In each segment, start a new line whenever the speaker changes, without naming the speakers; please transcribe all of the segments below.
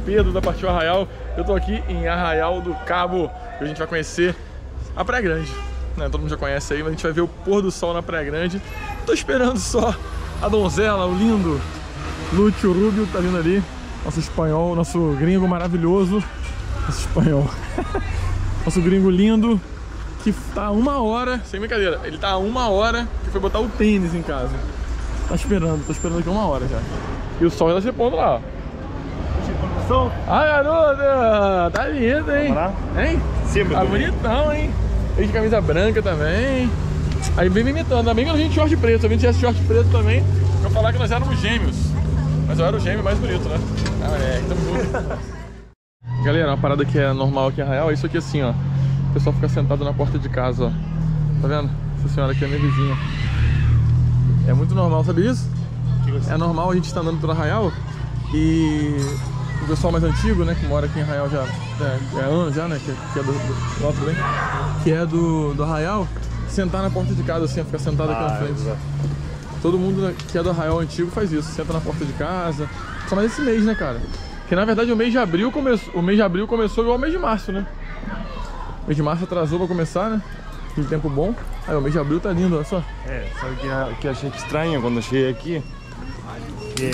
Pedro da Partiu Arraial. Eu tô aqui em Arraial do Cabo e a gente vai conhecer a Praia Grande, né? Todo mundo já conhece aí, mas a gente vai ver o pôr do sol na Praia Grande. Tô esperando só a donzela, o lindo Lúcio Rubio, tá vindo ali. Nosso espanhol, nosso gringo maravilhoso. Nosso espanhol. Nosso gringo lindo, que tá a 1 hora, sem brincadeira, ele tá a 1 hora que foi botar o tênis em casa. Tá esperando, tô esperando aqui 1 hora já. E o sol já tá se pondo lá, ó. Ah, garota! Tá lindo, hein? Vamos lá? Hein? Sempre tá bonitão, hein? Ele de camisa branca também. Aí vem me imitando, ainda bem que eu não vim de short preto. Se eu vim de short preto também, eu vou falar que nós éramos gêmeos. Mas eu era o gêmeo mais bonito, né? Ah, é, tamo junto. Galera, uma parada que é normal aqui em Arraial é isso aqui assim, ó. O pessoal fica sentado na porta de casa, ó. Tá vendo? Essa senhora aqui é minha vizinha. É muito normal, sabe isso? É normal a gente estar andando pelo Arraial e o pessoal mais antigo, né, que mora aqui em Arraial já é anos já, né, que é do outro bem, que é do Arraial, sentar na porta de casa assim, ficar sentado aqui na frente. Todo mundo que é do Arraial antigo faz isso, senta na porta de casa. Só mais esse mês, né, cara? Porque na verdade o mês de abril começou igual o mês de março, né? O mês de março atrasou pra começar, né? Aquele tempo bom. Aí o mês de abril tá lindo, olha só.
É, sabe que eu achei estranho quando eu cheguei aqui? Que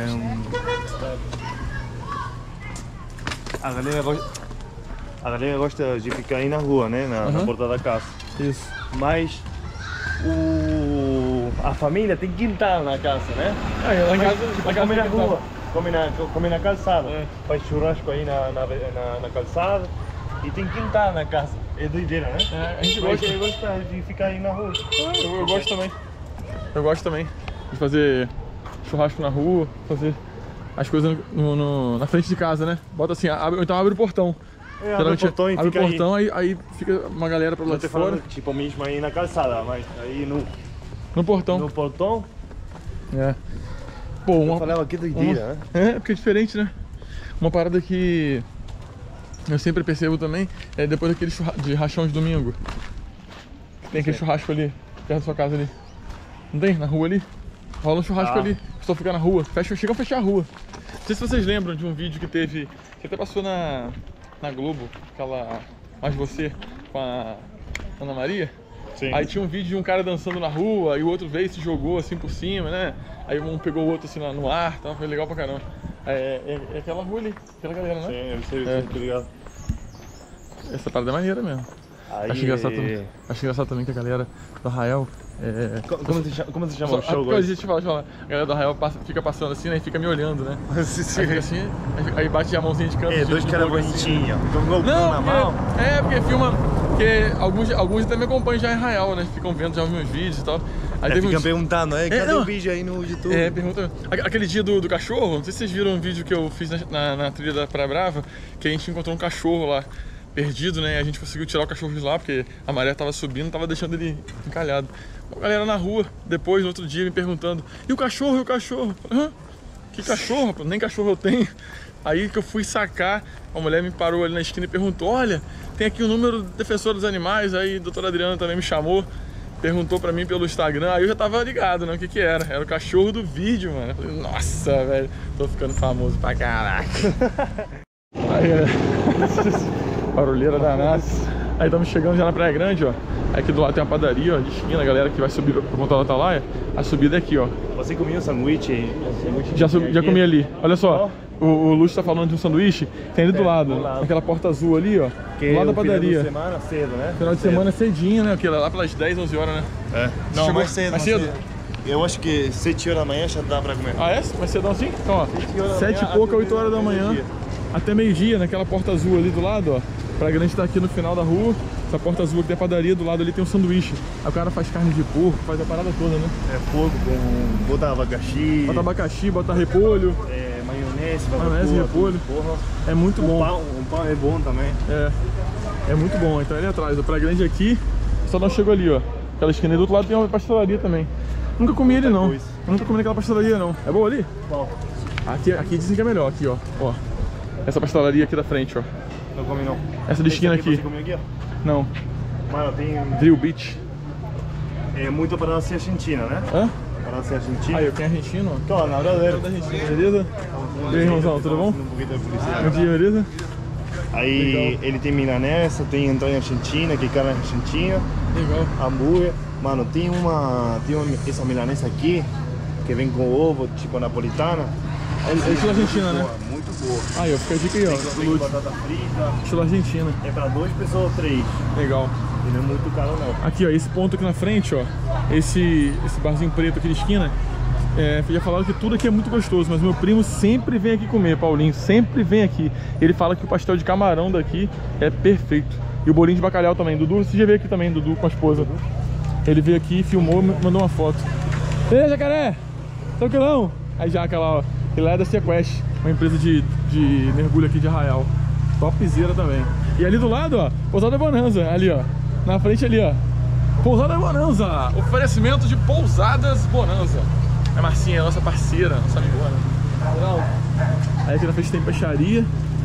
a galera gosta de ficar aí na rua, né? Na porta da casa.
Isso.
Mas a família tem quintal na casa, né?
Lá em casa,
tipo, come na rua, come na calçada. Faz churrasco aí na calçada e tem quintal na casa. É doideira, né?
É, a gente
gosta de ficar aí na rua.
Eu gosto também. Eu gosto também de fazer churrasco na rua, fazer as coisas na frente de casa, né? Bota assim, então abre o portão.
É, abre o portão e
abre
fica
o portão, aí fica uma galera pra lá de fora.
Falando, tipo, mesmo aí na calçada, mas aí
no portão.
No portão?
É. Pô,
eu falava que doideira, né?
É, porque é diferente, né? Uma parada que eu sempre percebo também é depois daquele de rachão de domingo. Tem aquele churrasco ali, perto da sua casa ali. Não tem? Na rua ali? Rola um churrasco ali. O pessoal fica na rua. Chegam a fechar a rua. Não sei se vocês lembram de um vídeo que teve, que até passou na Globo, aquela Mais Você, com a Ana Maria.
Sim.
Aí tinha um vídeo de um cara dançando na rua e o outro veio e se jogou assim por cima, né? Aí um pegou o outro assim no ar, tá? Foi legal pra caramba. É aquela rua ali, aquela galera, né?
Sim, eu sei, tô ligado.
Essa parada é maneira mesmo.
Aí,
acho engraçado também que a galera do Arraial...
Como se chama o show agora?
Deixa eu falar, a galera do Arraial fica passando assim, né? E fica me olhando, né?
Sim.
Aí fica assim, aí bate a mãozinha de canto.
Dois caras bonitinhos, com o GoPro na mão.
Porque filma... Porque alguns até me acompanham já em Arraial, né? Ficam vendo já os meus vídeos e tal. Aí
ficam perguntando, cadê o vídeo aí no YouTube?
Pergunta. Aquele dia do cachorro, não sei se vocês viram um vídeo que eu fiz na trilha da Praia Brava, que a gente encontrou um cachorro lá, perdido, né? A gente conseguiu tirar o cachorro de lá, porque a maré tava subindo, tava deixando ele encalhado. A galera na rua, depois, no outro dia, me perguntando, e o cachorro, e o cachorro? Hã? Que cachorro? Nem cachorro eu tenho. Aí que eu fui sacar, a mulher me parou ali na esquina e perguntou, olha, tem aqui o número do defensor dos animais, aí a doutora Adriana também me chamou, perguntou pra mim pelo Instagram, aí eu já tava ligado, né, o que era o cachorro do vídeo, mano. Eu falei, nossa, velho, tô ficando famoso pra caraca. Aí, barulheira danada. Aí estamos chegando já na Praia Grande, ó. Aí aqui do lado tem uma padaria, ó, de esquina, a galera que vai subir pra montar o Atalaia. A subida é aqui, ó.
Você comeu um sanduíche?
Já comi ali. Olha só, o Lúcio tá falando de um sanduíche, tem ali do lado, aquela porta azul ali, ó.
Que
do lado da padaria.
Final de semana cedo, né?
Final de semana cedinho, né? Aquilo lá pelas 10, 11 horas, né?
É. Não,
chegou
mais cedo.
Mais cedo?
Eu acho que 7 horas da manhã já dá pra comer.
Ah, é? Mais cedão assim? Então, ó, 7 e pouco, 8 horas da manhã. Até meio-dia, naquela porta azul ali do lado, ó. Praia Grande tá aqui no final da rua. Essa porta azul aqui tem a padaria, do lado ali tem um sanduíche. Aí o cara faz carne de porco, faz a parada toda, né?
É porco com... Bota abacaxi.
Bota abacaxi, bota repolho.
Maionese,
repolho.
Porra.
É muito bom.
O pão é bom também.
É muito bom. Então ali atrás, a Praia Grande aqui, só não chegou ali, ó. Aquela esquina do outro lado tem uma pastelaria também. Nunca comi ali não. Eu nunca comi naquela pastelaria não. É boa ali?
Bom.
Aqui dizem que é melhor, aqui, ó. Essa pastelaria aqui da frente, ó.
Não comi não.
Essa de esquina aqui.
Você comeu aqui, ó?
Não.
Mano, tem...
Drill Beach.
É muito para a Argentina, né?
Hã?
Conoce argentino?
Aí, eu tenho argentino, ó.
Tô, na brother.
Da Argentina, beleza? E aí, irmãozão, tudo bom? Bom dia, beleza?
Aí
legal.
ele tem milanesa, tem entranha argentina, que é carne argentina,
Legal.
hambúrguer. Mano, tem essa milanesa aqui, que vem com ovo, tipo napolitana.
É estilo Argentina, né?
Boa, muito boa.
Aí, ó, fica a dica aí, ó.
Tem batata frita.
Estilo Argentina.
É pra 2 pessoas ou 3.
Legal.
E não é muito caro não.
Aqui, ó, esse ponto aqui na frente, ó. Esse barzinho preto aqui de esquina. Já falaram que tudo aqui é muito gostoso, mas meu primo sempre vem aqui comer, Paulinho, sempre vem aqui. Ele fala que o pastel de camarão daqui é perfeito. E o bolinho de bacalhau também. Dudu, você já veio aqui também, Dudu, com a esposa. Ele veio aqui, filmou, mandou uma foto. Ei, jacaré! Tranquilão? Aí Jaca lá, ó. Ele lá é da Sequest, uma empresa de mergulho aqui de Arraial. Topzera também. E ali do lado, ó, Pousada Bonanza, ali, ó. Na frente ali, ó. Pousada Bonanza! Oferecimento de Pousadas Bonanza. A Marcinha é nossa parceira, nossa amigona. Legal. Aí aqui na frente tem peixaria.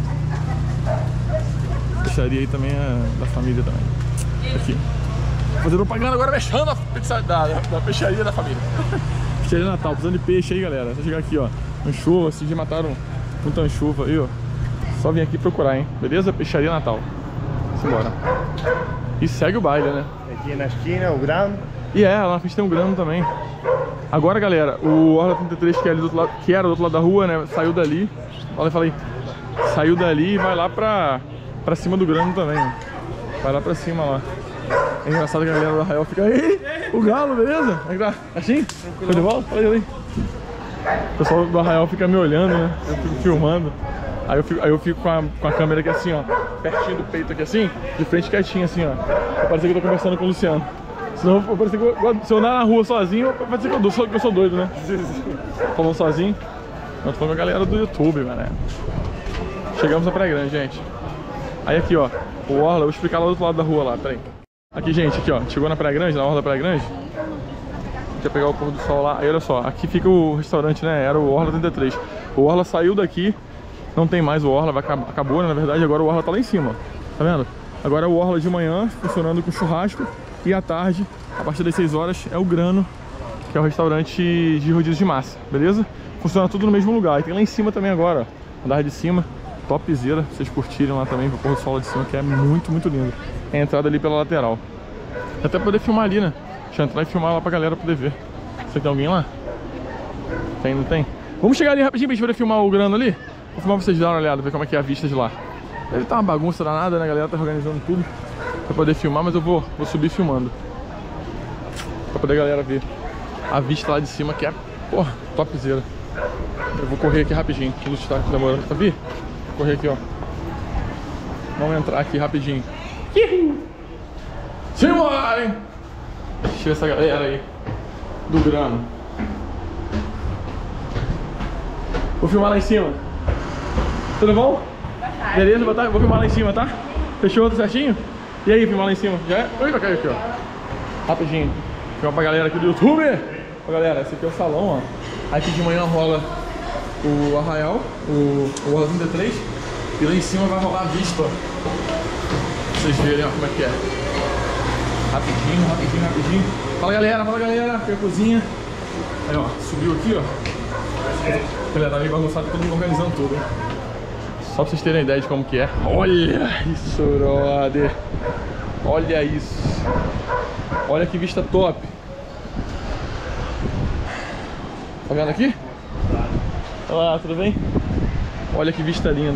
Peixaria aí também é da família também. Aqui. Fazendo propaganda agora, mexendo a pizza da peixaria da família. Peixaria Natal, precisando de peixe aí, galera. Só chegar aqui, ó. Anchova, esses dias mataram muita anchova aí, ó. Só vim aqui procurar, hein? Beleza? Peixaria Natal. Simbora. E segue o baile, né?
Aqui na esquina, o grano.
E lá na frente tem um grano também. Agora, galera, o Orla 33, que, é ali do outro lado, que era do outro lado da rua, né? Saiu dali. Olha, falei. Saiu dali e vai lá pra cima do grano também. Vai lá pra cima lá. É engraçado que a galera do Arraial fica aí. O galo, beleza? Como é que tá? Assim? Foi de volta? Fala aí. O pessoal do Arraial fica me olhando, né? Eu fico filmando. Aí eu fico com a câmera aqui assim, ó. Pertinho do peito aqui assim. De frente quietinho assim, ó. Pra parecer que eu tô conversando com o Luciano. Senão vai parecer que se eu andar na rua sozinho, vai parecer que eu sou doido, né? Falando sozinho. Eu tô falando com a galera do YouTube, mano. Chegamos a Praia Grande, gente. Aí aqui, ó. O Orla, eu vou explicar lá do outro lado da rua lá, peraí. Aqui, gente, aqui, ó. Chegou na Praia Grande, na Orla da Praia Grande. Deixa eu pegar o pôr do sol lá. Aí, olha só. Aqui fica o restaurante, né? Era o Orla 33. O Orla saiu daqui. Não tem mais o Orla, acabou, né? Na verdade, agora o Orla tá lá em cima, ó. Tá vendo? Agora é o Orla de manhã, funcionando com churrasco. E à tarde, a partir das 6 horas, é o Grano, que é o restaurante de rodízio de massa, beleza? Funciona tudo no mesmo lugar. E tem lá em cima também agora, ó. Andar de cima, topzera. Vocês curtirem lá também, o pôr do sol lá de cima, que é muito, muito lindo. É a entrada ali pela lateral. Até poder filmar ali, né? Deixa eu entrar e filmar lá pra galera poder ver. Será que tem alguém lá? Tem, não tem? Vamos chegar ali rapidinho pra gente poder filmar o Grano ali. Vou filmar pra vocês darem uma olhada, ver como é que é a vista de lá. Deve estar uma bagunça danada, né? A galera tá organizando tudo pra poder filmar, mas eu vou subir filmando. Pra poder a galera ver a vista lá de cima, que é, porra, topzera. Eu vou correr aqui rapidinho. O Lúcio tá demorando pra vir. Vou correr aqui, ó. Vamos entrar aqui rapidinho. Simbora, hein? Deixa eu ver essa galera aí do Grano. Vou filmar lá em cima. Tudo bom? Beleza, boa tarde. Vou filmar lá em cima, tá? Fechou, tudo certinho? E aí, filmar lá em cima? Já é? Oi, vai cair aqui, ó. Rapidinho. Filmar pra galera aqui do YouTube. Ó, galera, esse aqui é o salão, ó. Aqui de manhã rola o Arraial, o Orla 33. E lá em cima vai rolar a vista, ó. Pra vocês verem, ó, como é que é. Rapidinho, rapidinho, rapidinho. Fala, galera, aqui é a cozinha. Aí, ó, subiu aqui, ó. Galera, tá meio bagunçado, todo mundo organizando tudo, hein? Só pra vocês terem ideia de como que é. Olha isso, brother. Olha isso. Olha que vista top. Tá vendo aqui? Olá, tudo bem? Olha que vista linda.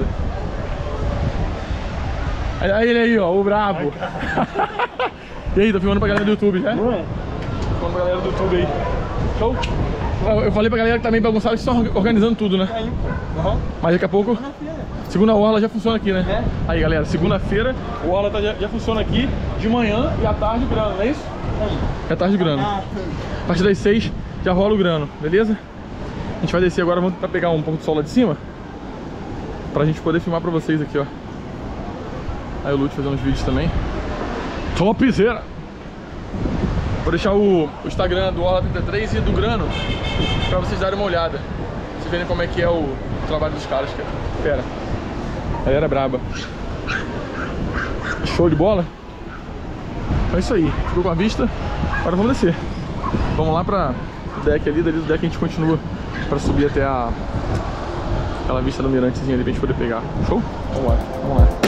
Aí ele aí, ó, o brabo. E aí, tô filmando pra galera do YouTube, já? Filmando pra galera do YouTube aí. Show? Eu falei pra galera que tá meio bagunçado, que estão organizando tudo, né? Uhum. Mas daqui a pouco, segunda Orla já funciona aqui, né? É. Aí, galera, segunda-feira o Orla já funciona aqui de manhã e à tarde o Grano, não é isso? É à tarde o Grano. A partir das 6 já rola o Grano, beleza? A gente vai descer agora, vamos pra pegar um pouco de sol lá de cima, pra gente poder filmar pra vocês aqui, ó. Aí o Lute fazer uns vídeos também. Topzera! Vou deixar o Instagram do Orla 33 e do Grano pra vocês darem uma olhada. Vocês verem como é que é o trabalho dos caras, que é fera. Galera é braba. Show de bola? É isso aí. Ficou com a vista. Agora vamos descer. Vamos lá pra deck ali, dali do deck a gente continua pra subir até aquela vista do mirantezinho ali pra gente poder pegar. Show? Vamos lá, vamos lá.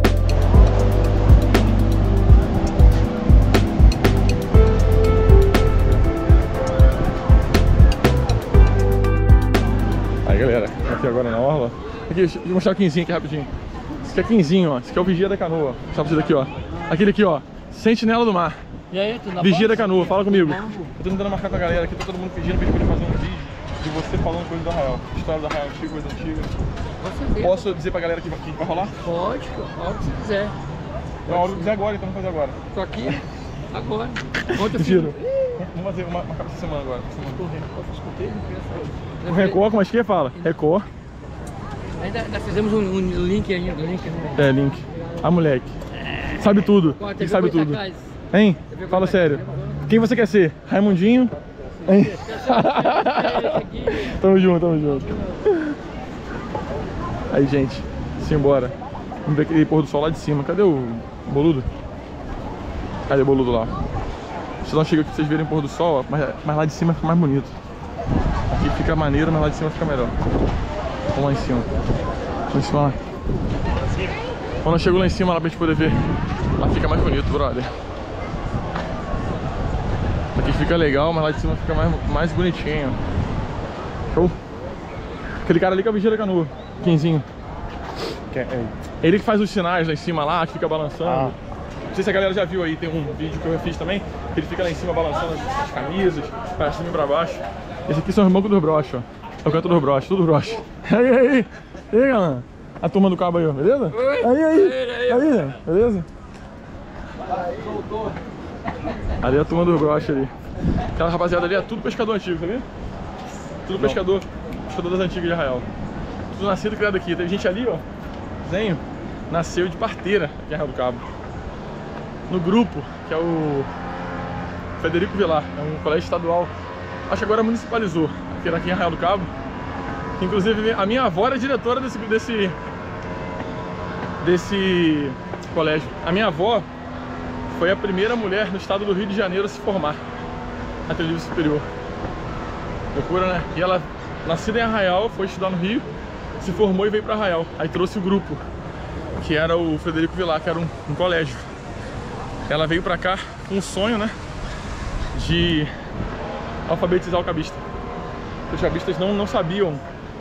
Aí galera, aqui agora na orla. Aqui, deixa eu mostrar o quinzinho aqui rapidinho. Esse aqui é quinzinho, ó. Esse aqui é o vigia da canoa. Vou mostrar pra vocês aqui, ó. Aquele aqui, ó. Sentinela do mar.
E aí, tudo na
Vigia da
paz?
canoa, fala comigo. Eu tô tentando marcar com a galera aqui, tá todo mundo pedindo pra gente poder fazer um vídeo de você falando coisa do Arraial. História do Arraial antigo, coisa antiga.
Com certeza.
Posso dizer pra galera que vai rolar?
Pode, a hora que você quiser.
Não, a hora que quiser agora, então vamos fazer agora.
Tô aqui, agora. Ontem eu
Giro. Vamos fazer uma essa semana agora.
escutei,
O Record, como é que fala? Record.
Ainda fizemos um link aí, né?
É, link. A moleque. Sabe tudo. Quem sabe tudo. Hein? Fala sério. Quem você quer ser? Raimundinho? Hein? Tamo junto, tamo junto. Aí, gente, simbora. Vamos ver aquele pôr do sol lá de cima. Cadê o boludo? Cadê o boludo lá? Vocês não chegam aqui pra vocês verem o pôr do sol, ó, mas lá de cima fica mais bonito. Aqui fica maneiro, mas lá de cima fica melhor. Vamos lá em cima. Vamos em cima lá. Quando eu chego lá em cima, lá pra gente poder ver, lá fica mais bonito, brother. Aqui fica legal, mas lá de cima fica mais bonitinho. Show? Aquele cara ali que é o vigia da canoa, Quinzinho. Ele que faz os sinais lá em cima, lá, que fica balançando. Não sei se a galera já viu aí, tem um vídeo que eu fiz também, que ele fica lá em cima balançando as camisas, pra cima e pra baixo. Esse aqui são os bancos dos broches, ó. É o canto dos broches, tudo broche. Aí, galera. A turma do cabo aí, ó, beleza? Aí, beleza? Ali é a turma dos broches ali. Aquela rapaziada ali é tudo pescador antigo, sabia? Tudo pescador das antigas de Arraial. Tudo nascido e criado aqui. Tem gente ali, ó, Zenho, nasceu de parteira aqui em Arraial do Cabo. No grupo, que é o Frederico Vilar, é um colégio estadual. Acho que agora municipalizou, aqui em Arraial do Cabo. Inclusive a minha avó era diretora desse colégio. A minha avó foi a primeira mulher no estado do Rio de Janeiro a se formar até o nível superior. Loucura, né? E ela, nascida em Arraial, foi estudar no Rio, se formou e veio para Arraial. Aí trouxe o grupo, que era o Frederico Vilar, que era um colégio. Ela veio para cá com um sonho, né, de alfabetizar o cabista. Os cabistas não sabiam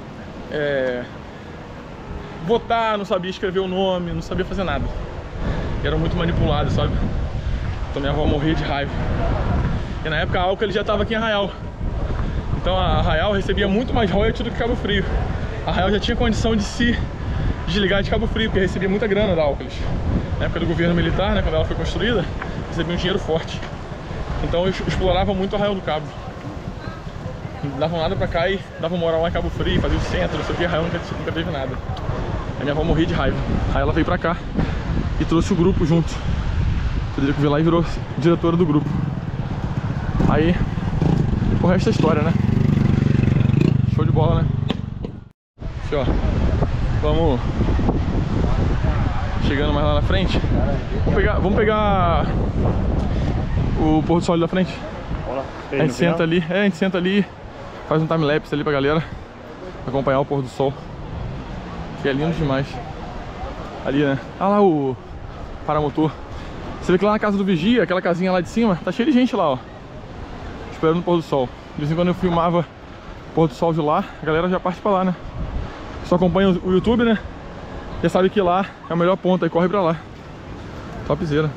votar, não sabia escrever o nome, não sabia fazer nada. E eram muito manipulados, sabe? Então minha avó morria de raiva. E na época a Alca ele já estava aqui em Arraial. Então a Arraial recebia muito mais royalties do que Cabo Frio. A Arraial já tinha condição de se desligar de Cabo Frio, porque recebia muita grana da Alca. Na época do governo militar, né, quando ela foi construída, recebia um dinheiro forte. Então eles exploravam muito o Arraial do Cabo. Não davam nada pra cá e davam moral lá em Cabo Frio, fazia o centro, não sei o que, Arraial nunca teve nada. A minha avó morria de raiva. Aí ela veio pra cá e trouxe o grupo junto. Frederico veio lá e virou diretora do grupo. Aí, o resto é história, né? Show de bola, né? Aqui, ó. Vamos chegando mais lá na frente. Vamos pegar o pôr do sol ali da frente. A gente senta ali, a gente senta ali, faz um time-lapse ali pra galera acompanhar o pôr do sol, que é lindo demais. Ali, né? Ah lá o paramotor. Você vê que lá na casa do vigia, aquela casinha lá de cima, tá cheio de gente lá, ó, esperando o pôr do sol. De vez em quando eu filmava o pôr do sol de lá, a galera já parte pra lá, né? Só acompanha o YouTube, né? Já sabe que lá é o melhor ponto, aí corre pra lá. Topzera.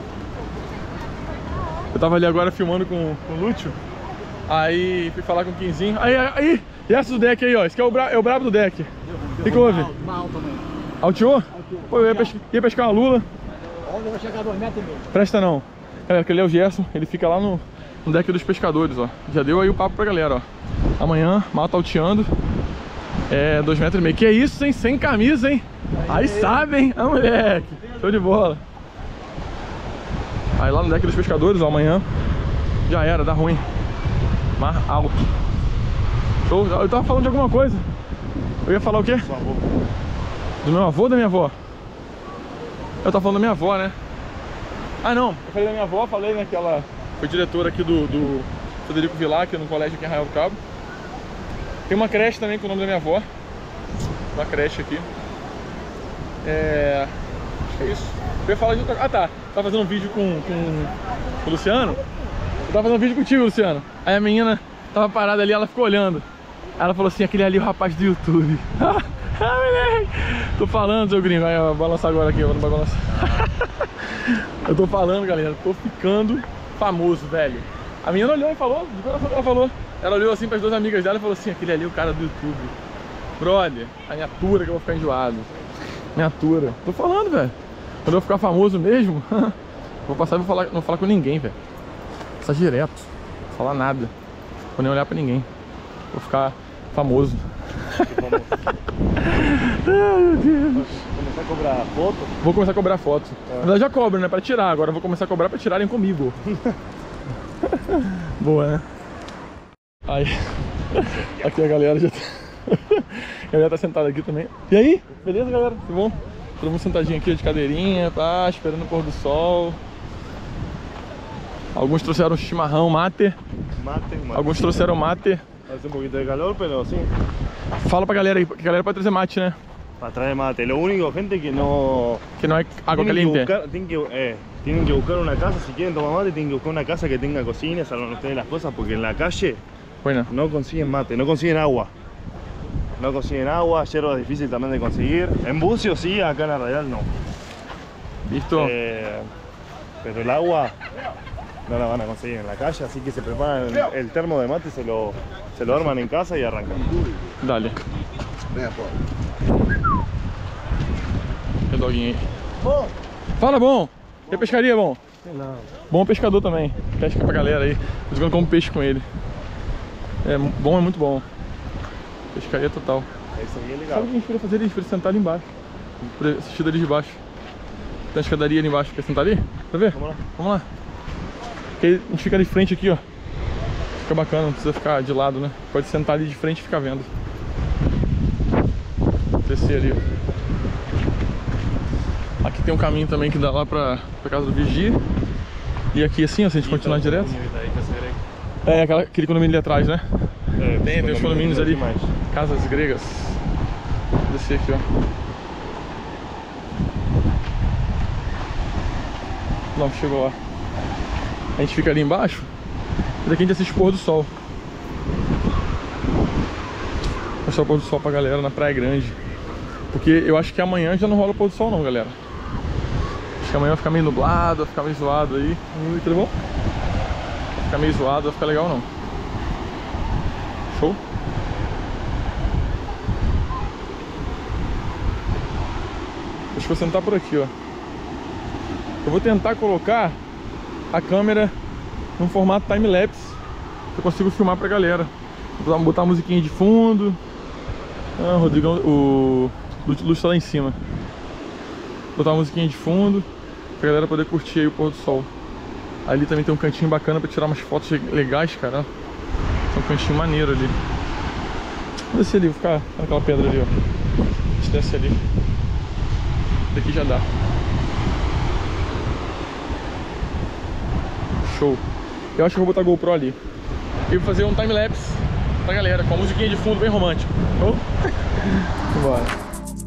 Eu tava ali agora filmando com o Lúcio. Aí fui falar com o Quinzinho. Aí, e essa do deck aí, ó. Esse aqui é o brabo do deck. O que houve? Alteou? Pô, eu ia pescar uma lula.
Onde eu vou chegar a 2 metros e meio.
Presta não. Galera, aquele é o Gerson. Ele fica lá no deck dos pescadores, ó. Já deu aí o papo pra galera, ó. Amanhã, mal tá alteando. É 2 metros e meio. Que é isso, hein? Sem camisa, hein? Aí sabe, hein? Ah, moleque. Show de bola. Aí lá no deck dos pescadores, ó, amanhã já era, dá ruim. Mar alto. Show. Eu tava falando de alguma coisa. Eu ia falar o quê? Do meu avô ou da minha avó? Eu tava falando da minha avó, né? Ah não, eu falei da minha avó, falei, né, que ela foi diretora aqui do Federico Vilar, aqui no colégio aqui em Arraial do Cabo. Tem uma creche também com o nome da minha avó. Uma creche aqui. Acho que é isso. Eu ia falar de outra... Ah tá, tava fazendo um vídeo com o Luciano. Eu tava fazendo um vídeo contigo, Luciano. Aí a menina tava parada ali, ela ficou olhando. Aí ela falou assim, aquele ali é o rapaz do YouTube. Ah, moleque! Tô falando, seu gringo. Aí, eu vou lançar agora aqui, eu não vou balançar. Eu tô falando, galera, tô ficando famoso, velho. A menina olhou e falou, de coração ela falou. Ela olhou assim para as duas amigas dela e falou assim, aquele ali é o cara do YouTube. Brother, a minha tura que eu vou ficar enjoado. Minha tura. Tô falando, velho. Quando eu ficar famoso mesmo, vou passar e não vou falar com ninguém, velho. Vou passar direto. Não vou falar nada. Vou nem olhar pra ninguém. Vou ficar famoso. Ai, meu Deus.
Começar a cobrar foto?
Vou começar a cobrar foto. Na verdade já cobro, né? Pra tirar. Agora eu vou começar a cobrar pra tirarem comigo. Boa, né? Aí. Aqui a galera já tá... A galera tá sentada aqui também. E aí? Beleza, galera? Tudo bom? Todo mundo sentadinho aqui de cadeirinha, pá, esperando o pôr do sol. Alguns trouxeram chimarrão, mate. Alguns trouxeram mate.
Hace un poquito de calor, pero sí.
Fala pra galera aí, que a galera pode trazer mate, né?
Para traer mate. Lo único, gente, que no...
Que não é água caliente.
Tienen que buscar una casa, si quieren tomar mate, tienen que buscar una casa que tenga cocina, salgan ustedes las cosas, porque en la calle
Bueno.
no consiguen mate, no consiguen agua. No consiguen agua, hierba es difícil también de conseguir. En Bucio sí, acá en Arraial no.
Listo.
Pero el agua no la van a conseguir en la calle, así que se preparan el termo de mate, se lo arman en casa y arrancan.
Dale. Que doguinho aí.
Bom.
Fala, bom. E a pescaria, bom? Bom pescador também. Pesca pra galera aí. Eu quando como peixe com ele. É bom, é muito bom. Pescaria total.
Isso aí é
Sabe
legal.
o que a gente podia fazer? A gente podia sentar ali embaixo. Assistir dali de baixo. Tem uma escadaria ali embaixo. Quer sentar ali? Pra ver?
Vamos lá.
Vamos lá. Porque aí a gente fica ali de frente aqui, ó. Fica bacana, não precisa ficar de lado, né? Pode sentar ali de frente e ficar vendo. Descer ali, ó. Aqui tem um caminho também que dá lá pra casa do Vigia. E aqui assim, ó, se a gente continuar direto. É, aquele condomínio ali atrás, né? Tem os condomínios ali. Casas gregas. Vou descer aqui, ó. Não, chegou lá. A gente fica ali embaixo. E daqui a gente assiste o pôr do sol. Vou mostrar o pôr do sol pra galera na Praia Grande. Porque eu acho que amanhã já não rola o pôr do sol não, galera. Acho que amanhã vai ficar meio nublado, vai ficar meio zoado aí. Tudo bom? Vai ficar meio zoado, vai ficar legal não. Show? Acho que vou sentar por aqui, ó. Eu vou tentar colocar a câmera num formato time-lapse, que eu consigo filmar pra galera. Vou botar uma musiquinha de fundo. Ah, o Rodrigão, o Lúcio tá lá em cima. Botar uma musiquinha de fundo pra galera poder curtir aí o pôr do sol. Ali também tem um cantinho bacana pra tirar umas fotos legais, cara. Tem um cantinho maneiro ali. Vou descer ali, vou ficar naquela pedra ali, ó. A gente desce ali. Daqui já dá. Show. Eu acho que eu vou botar a GoPro ali. E vou fazer um time-lapse pra galera, com a musiquinha de fundo bem romântica. Show? Bora.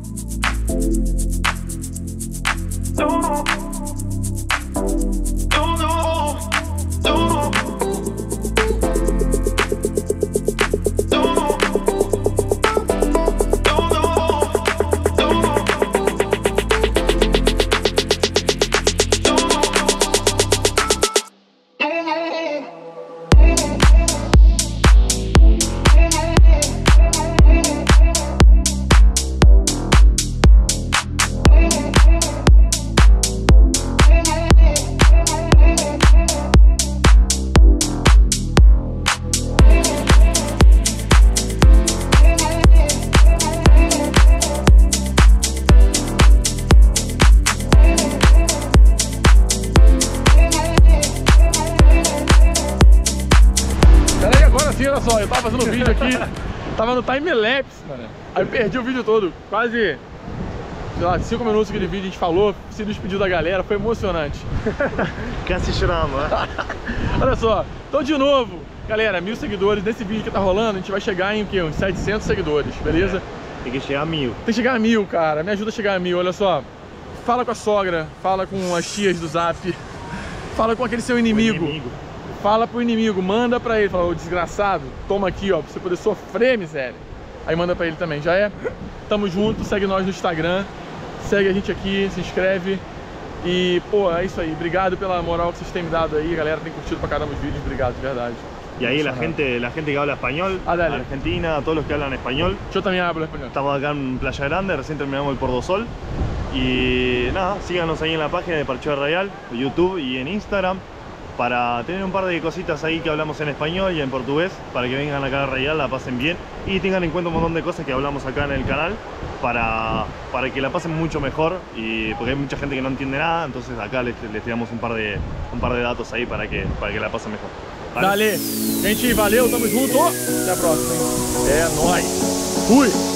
Olha só, eu tava fazendo um vídeo aqui, tava no time-lapse, mano. Aí perdi o vídeo todo, quase sei lá, 5 minutos aquele vídeo, a gente falou, se despediu da galera, foi emocionante.
Casi choramos, né?
Olha só, então de novo, galera, 1000 seguidores, nesse vídeo que tá rolando, a gente vai chegar em o quê? Uns 700 seguidores, beleza?
Tem que chegar a 1000.
Tem que chegar a 1000, cara, me ajuda a chegar a 1000, olha só. Fala com a sogra, fala com as tias do Zap, fala com aquele seu inimigo. Fala pro inimigo, manda pra ele, fala, ô desgraçado, toma aqui, ó, pra você poder sofrer, miséria. Aí manda pra ele também, já é? Tamo junto, segue nós no Instagram, segue a gente aqui, se inscreve. E, pô, é isso aí, obrigado pela moral que vocês têm me dado aí, a galera tem curtido pra caramba os vídeos, obrigado, de verdade.
Y ahí la gente que habla español,
dale.
Argentina, todos los que hablan español.
Yo también hablo español.
Estamos acá en Playa Grande, recién terminamos el Pordosol. Y nada, síganos ahí en la página de Parche Radial, en YouTube y en Instagram, para tener un par de cositas ahí que hablamos en español y en portugués, para que vengan acá a Radial, la pasen bien y tengan en cuenta un montón de cosas que hablamos acá en el canal para que la pasen mucho mejor, y porque hay mucha gente que no entiende nada, entonces acá les tiramos un par de datos ahí para que la pasen mejor.
Dale, gente, valeu, tamo junto, até a próxima, hein? É nóis, fui!